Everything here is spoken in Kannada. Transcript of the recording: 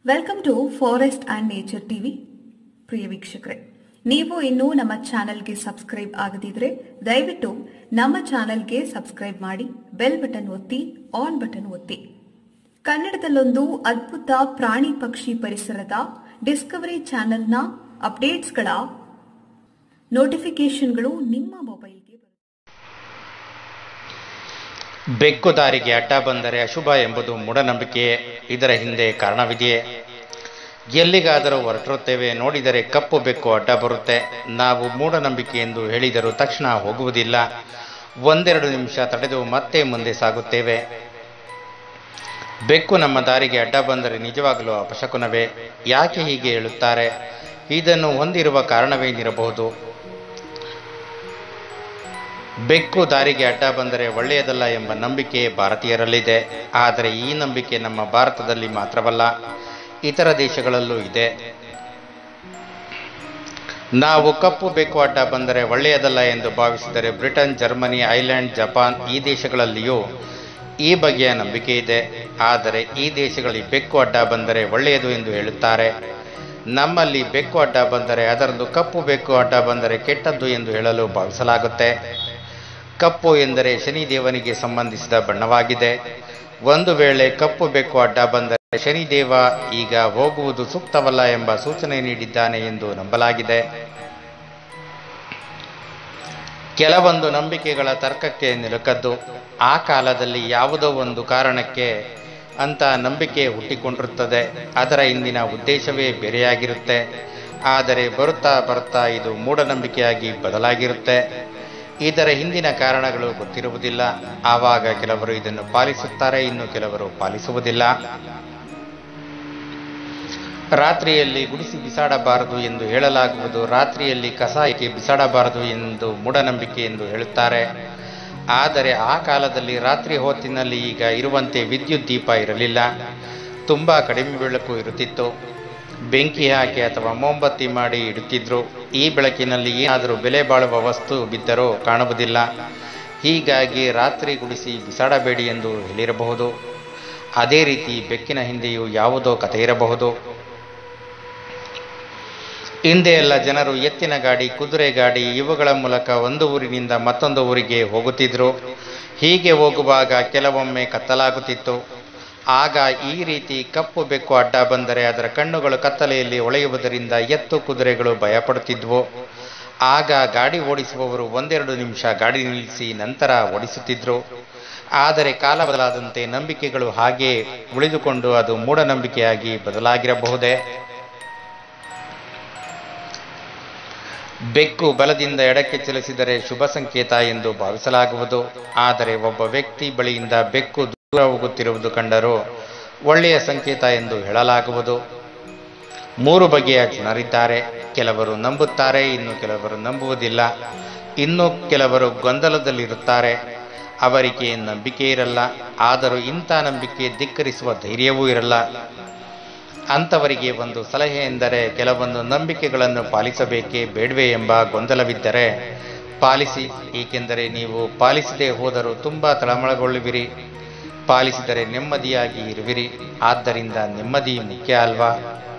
Welcome to forest and nature TV. ಪ್ರಿಯ ವೀಕ್ಷಕರೇ, ನೀವು ಇನ್ನೂ ನಮ್ಮ ಚಾನೆಲ್ಗೆ ಸಬ್ಸ್ಕ್ರೈಬ್ ಆಗದಿದ್ರೆ ದಯವಿಟ್ಟು ನಮ್ಮ ಚಾನೆಲ್ಗೆ ಸಬ್ಸ್ಕ್ರೈಬ್ ಮಾಡಿ, ಬೆಲ್ ಬಟನ್ ಒತ್ತಿ, ಆನ್ ಬಟನ್ ಒತ್ತಿ. ಕನ್ನಡದಲ್ಲೊಂದು ಅದ್ಭುತ ಪ್ರಾಣಿ ಪಕ್ಷಿ ಪರಿಸರದ ಡಿಸ್ಕವರಿ ಚಾನೆಲ್ನ ಅಪ್ಡೇಟ್ಸ್ಗಳ ನೋಟಿಫಿಕೇಶನ್ಗಳು ನಿಮ್ಮ ಮೊಬೈಲ್ಗೆ ಬರುತ್ತೆ. ಬೆಕ್ಕು ದಾರಿಗೆ ಅಡ್ಡ ಬಂದರೆ ಅಶುಭ ಎಂಬುದು ಮೂಢನಂಬಿಕೆಯೇ. ಇದರ ಹಿಂದೆ ಕಾರಣವಿದೆಯೇ? ಎಲ್ಲಿಗಾದರೂ ಹೊರಟಿರುತ್ತೇವೆ, ನೋಡಿದರೆ ಕಪ್ಪು ಬೆಕ್ಕು ಅಡ್ಡ ಬರುತ್ತೆ. ನಾವು ಮೂಢನಂಬಿಕೆ ಎಂದು ಹೇಳಿದರೂ ತಕ್ಷಣ ಹೋಗುವುದಿಲ್ಲ. ಒಂದೆರಡು ನಿಮಿಷ ತಡೆದು ಮತ್ತೆ ಮುಂದೆ ಸಾಗುತ್ತೇವೆ. ಬೆಕ್ಕು ನಮ್ಮ ದಾರಿಗೆ ಅಡ್ಡ ಬಂದರೆ ನಿಜವಾಗಲೂ ಅಪಶಕುನವೇ? ಯಾಕೆ ಹೀಗೆ ಹೇಳುತ್ತಾರೆ? ಇದನ್ನು ಹೊಂದಿರುವ ಕಾರಣವೇನಿರಬಹುದು? ಬೆಕ್ಕು ದಾರಿಗೆ ಅಡ್ಡ ಬಂದರೆ ಒಳ್ಳೆಯದಲ್ಲ ಎಂಬ ನಂಬಿಕೆ ಭಾರತೀಯರಲ್ಲಿದೆ. ಆದರೆ ಈ ನಂಬಿಕೆ ನಮ್ಮ ಭಾರತದಲ್ಲಿ ಮಾತ್ರವಲ್ಲ, ಇತರ ದೇಶಗಳಲ್ಲೂ ಇದೆ. ನಾವು ಕಪ್ಪು ಬೆಕ್ಕು ಅಡ್ಡ ಬಂದರೆ ಒಳ್ಳೆಯದಲ್ಲ ಎಂದು ಭಾವಿಸಿದರೆ ಬ್ರಿಟನ್, ಜರ್ಮನಿ, ಐಲ್ಯಾಂಡ್, ಜಪಾನ್ ಈ ದೇಶಗಳಲ್ಲಿಯೂ ಈ ಬಗೆಯ ನಂಬಿಕೆ ಇದೆ. ಆದರೆ ಈ ದೇಶಗಳಲ್ಲಿ ಬೆಕ್ಕು ಅಡ್ಡ ಬಂದರೆ ಒಳ್ಳೆಯದು ಎಂದು ಹೇಳುತ್ತಾರೆ. ನಮ್ಮಲ್ಲಿ ಬೆಕ್ಕು ಅಡ್ಡ ಬಂದರೆ, ಅದರದ್ದು ಕಪ್ಪು ಬೆಕ್ಕು ಅಡ್ಡ ಬಂದರೆ ಕೆಟ್ಟದ್ದು ಎಂದು ಹೇಳಲು ಭಾವಿಸಲಾಗುತ್ತೆ. ಕಪ್ಪು ಎಂದರೆ ಶನಿದೇವನಿಗೆ ಸಂಬಂಧಿಸಿದ ಬಣ್ಣವಾಗಿದೆ. ಒಂದು ವೇಳೆ ಕಪ್ಪು ಬೆಕ್ಕು ಅಡ್ಡ ಬಂದರೆ ಶನಿದೇವ ಈಗ ಹೋಗುವುದು ಸೂಕ್ತವಲ್ಲ ಎಂಬ ಸೂಚನೆ ನೀಡಿದ್ದಾನೆ ಎಂದು ನಂಬಲಾಗಿದೆ. ಕೆಲವೊಂದು ನಂಬಿಕೆಗಳ ತರ್ಕಕ್ಕೆ ನಿಲುಕದ್ದು. ಆ ಕಾಲದಲ್ಲಿ ಯಾವುದೋ ಒಂದು ಕಾರಣಕ್ಕೆ ಅಂತ ನಂಬಿಕೆ ಹುಟ್ಟಿಕೊಂಡಿರುತ್ತದೆ. ಅದರ ಹಿಂದಿನ ಉದ್ದೇಶವೇ ಬೇರೆಯಾಗಿರುತ್ತೆ. ಆದರೆ ಬರುತ್ತಾ ಬರುತ್ತಾ ಇದು ಮೂಢನಂಬಿಕೆಯಾಗಿ ಬದಲಾಗಿರುತ್ತೆ. ಇದರ ಹಿಂದಿನ ಕಾರಣಗಳು ಗೊತ್ತಿರುವುದಿಲ್ಲ. ಆವಾಗ ಕೆಲವರು ಇದನ್ನು ಪಾಲಿಸುತ್ತಾರೆ, ಇನ್ನು ಕೆಲವರು ಪಾಲಿಸುವುದಿಲ್ಲ. ರಾತ್ರಿಯಲ್ಲಿ ಗುಡಿಸಿ ಬಿಸಾಡಬಾರದು ಎಂದು ಹೇಳಲಾಗುವುದು. ರಾತ್ರಿಯಲ್ಲಿ ಕಸ ಏಕೆ ಬಿಸಾಡಬಾರದು ಎಂದು ಮೂಢನಂಬಿಕೆ ಎಂದು ಹೇಳುತ್ತಾರೆ. ಆದರೆ ಆ ಕಾಲದಲ್ಲಿ ರಾತ್ರಿ ಹೊತ್ತಿನಲ್ಲಿ ಈಗ ಇರುವಂತೆ ವಿದ್ಯುತ್ ದೀಪ ಇರಲಿಲ್ಲ. ತುಂಬಾ ಕಡಿಮೆ ಬೆಳಕು ಇರುತ್ತಿತ್ತು. ಬೆಂಕಿ ಹಾಕಿ ಅಥವಾ ಮೊಂಬತ್ತಿ ಮಾಡಿ ಇಡುತ್ತಿದ್ರು. ಈ ಬೆಳಕಿನಲ್ಲಿ ಏನಾದರೂ ಬೆಲೆ ಬಾಳುವ ವಸ್ತು ಬಿದ್ದರೂ ಕಾಣುವುದಿಲ್ಲ. ಹೀಗಾಗಿ ರಾತ್ರಿ ಗುಡಿಸಿ ಬಿಸಾಡಬೇಡಿ ಎಂದು ಹೇಳಿರಬಹುದು. ಅದೇ ರೀತಿ ಬೆಕ್ಕಿನ ಹಿಂದೆಯೂ ಯಾವುದೋ ಕಥೆ ಇರಬಹುದು. ಹಿಂದೆ ಎಲ್ಲ ಜನರು ಎತ್ತಿನ ಗಾಡಿ, ಕುದುರೆ ಗಾಡಿ ಇವುಗಳ ಮೂಲಕ ಒಂದು ಊರಿನಿಂದ ಮತ್ತೊಂದು ಊರಿಗೆ ಹೋಗುತ್ತಿದ್ರು. ಹೀಗೆ ಹೋಗುವಾಗ ಕೆಲವೊಮ್ಮೆ ಕತ್ತಲಾಗುತ್ತಿತ್ತು. ಆಗ ಈ ರೀತಿ ಕಪ್ಪು ಬೆಕ್ಕು ಅಡ್ಡ ಬಂದರೆ ಅದರ ಕಣ್ಣುಗಳು ಕತ್ತಲೆಯಲ್ಲಿ ಹೊಳೆಯುವುದರಿಂದ ಎತ್ತು, ಕುದುರೆಗಳು ಭಯಪಡುತ್ತಿದ್ವು. ಆಗ ಗಾಡಿ ಓಡಿಸುವವರು ಒಂದೆರಡು ನಿಮಿಷ ಗಾಡಿ ನಿಲ್ಲಿಸಿ ನಂತರ ಓಡಿಸುತ್ತಿದ್ರು. ಆದರೆ ಕಾಲ ಬದಲಾದಂತೆ ನಂಬಿಕೆಗಳು ಹಾಗೇ ಉಳಿದುಕೊಂಡು ಅದು ಮೂಢನಂಬಿಕೆಯಾಗಿ ಬದಲಾಗಿರಬಹುದೇ? ಬೆಕ್ಕು ಬಲದಿಂದ ಎಡಕ್ಕೆ ಚಲಿಸಿದರೆ ಶುಭ ಸಂಕೇತ ಎಂದು ಭಾವಿಸಲಾಗುವುದು. ಆದರೆ ಒಬ್ಬ ವ್ಯಕ್ತಿ ಬಳಿಯಿಂದ ಬೆಕ್ಕು ದೂರ ಹೋಗುತ್ತಿರುವುದು ಕಂಡರೂ ಒಳ್ಳೆಯ ಸಂಕೇತ ಎಂದು ಹೇಳಲಾಗುವುದು. ಮೂರು ಬಗೆಯ ಜನರಿದ್ದಾರೆ. ಕೆಲವರು ನಂಬುತ್ತಾರೆ, ಇನ್ನು ಕೆಲವರು ನಂಬುವುದಿಲ್ಲ, ಇನ್ನು ಕೆಲವರು ಗೊಂದಲದಲ್ಲಿರುತ್ತಾರೆ. ಅವರಿಗೆ ನಂಬಿಕೆ ಇರಲ್ಲ, ಆದರೂ ಇಂಥ ನಂಬಿಕೆ ಧಿಕ್ಕರಿಸುವ ಧೈರ್ಯವೂ ಇರಲ್ಲ. ಅಂಥವರಿಗೆ ಒಂದು ಸಲಹೆ ಎಂದರೆ, ಕೆಲವೊಂದು ನಂಬಿಕೆಗಳನ್ನು ಪಾಲಿಸಬೇಕೇ ಬೇಡವೇ ಎಂಬ ಗೊಂದಲವಿದ್ದರೆ ಪಾಲಿಸಿ. ಏಕೆಂದರೆ ನೀವು ಪಾಲಿಸದೆ ಹೋದರೂ ತುಂಬ ತಳಮಳಗೊಳ್ಳುವಿರಿ. ಪಾಲಿಸಿದರೆ ನೆಮ್ಮದಿಯಾಗಿ ಇರುವಿರಿ. ಆದ್ದರಿಂದ ನೆಮ್ಮದಿ ಮುಖ್ಯ ಅಲ್ವಾ?